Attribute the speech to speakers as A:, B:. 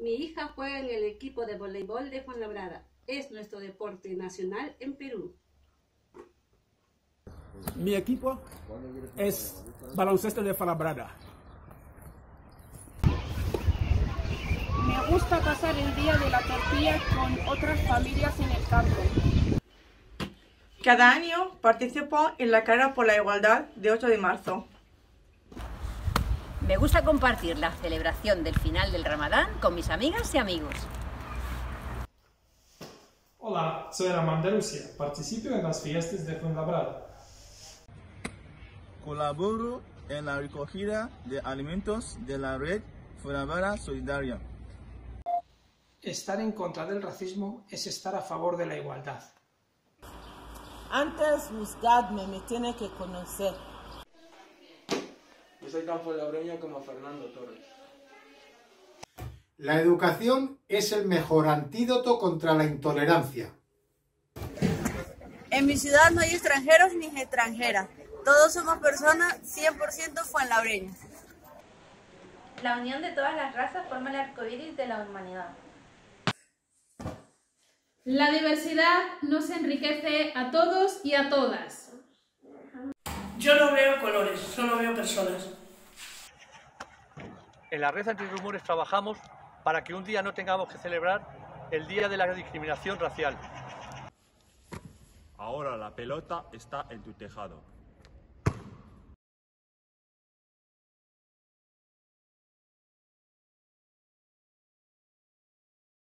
A: Mi hija juega en el equipo de voleibol de Fuenlabrada. Es nuestro deporte nacional en Perú.
B: Mi equipo es baloncesto de Fuenlabrada.
C: Me gusta pasar el día de la tortilla con otras familias en el campo.
D: Cada año participo en la carrera por la igualdad de 8 de marzo.
E: Me gusta compartir la celebración del final del Ramadán con mis amigas y amigos.
F: Hola, soy Ramán de Rusia. Participo en las fiestas de Fuenlabrada.
G: Colaboro en la recogida de alimentos de la red Fuenlabrada Solidaria.
H: Estar en contra del racismo es estar a favor de la igualdad.
I: Antes buscadme, me tiene que conocer.
J: Yo soy tan fuenlabreño como Fernando Torres.
K: La educación es el mejor antídoto contra la intolerancia.
L: En mi ciudad no hay extranjeros ni extranjeras. Todos somos personas 100% fuenlabreñas.
M: La unión de todas las razas forma el arcoíris de la humanidad.
N: La diversidad nos enriquece a todos y a todas.
O: Yo no veo colores, solo veo personas.
P: En la red Antirrumores trabajamos para que un día no tengamos que celebrar el Día de la Discriminación Racial.
Q: Ahora la pelota está en tu tejado.